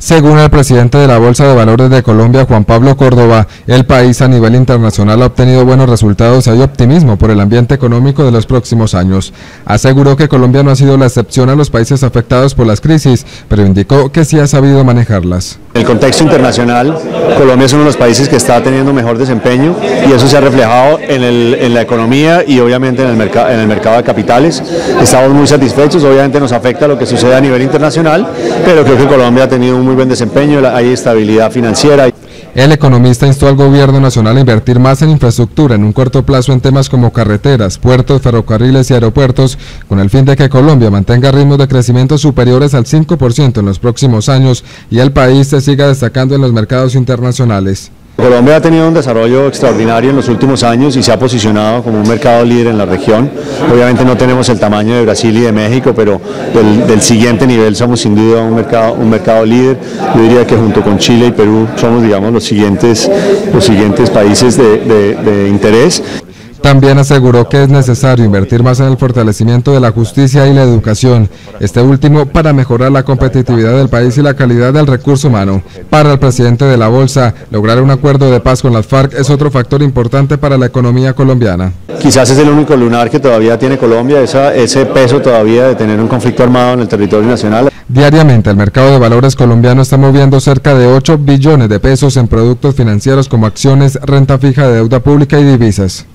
Según el presidente de la Bolsa de Valores de Colombia, Juan Pablo Córdoba, el país a nivel internacional ha obtenido buenos resultados y hay optimismo por el ambiente económico de los próximos años. Aseguró que Colombia no ha sido la excepción a los países afectados por las crisis, pero indicó que sí ha sabido manejarlas. En el contexto internacional, Colombia es uno de los países que está teniendo mejor desempeño y eso se ha reflejado en la economía y obviamente en el mercado de capitales. Estamos muy satisfechos, obviamente nos afecta lo que sucede a nivel internacional, pero creo que Colombia ha tenido un muy buen desempeño, hay estabilidad financiera. El economista instó al gobierno nacional a invertir más en infraestructura en un corto plazo en temas como carreteras, puertos, ferrocarriles y aeropuertos, con el fin de que Colombia mantenga ritmos de crecimiento superiores al 5% en los próximos años y el país se siga destacando en los mercados internacionales. Colombia ha tenido un desarrollo extraordinario en los últimos años y se ha posicionado como un mercado líder en la región. Obviamente no tenemos el tamaño de Brasil y de México, pero del siguiente nivel somos sin duda un mercado líder. Yo diría que junto con Chile y Perú somos, digamos, los siguientes países de interés. También aseguró que es necesario invertir más en el fortalecimiento de la justicia y la educación, este último para mejorar la competitividad del país y la calidad del recurso humano. Para el presidente de la Bolsa, lograr un acuerdo de paz con las FARC es otro factor importante para la economía colombiana. Quizás es el único lunar que todavía tiene Colombia, ese peso todavía de tener un conflicto armado en el territorio nacional. Diariamente el mercado de valores colombiano está moviendo cerca de 8 billones de pesos en productos financieros como acciones, renta fija de deuda pública y divisas.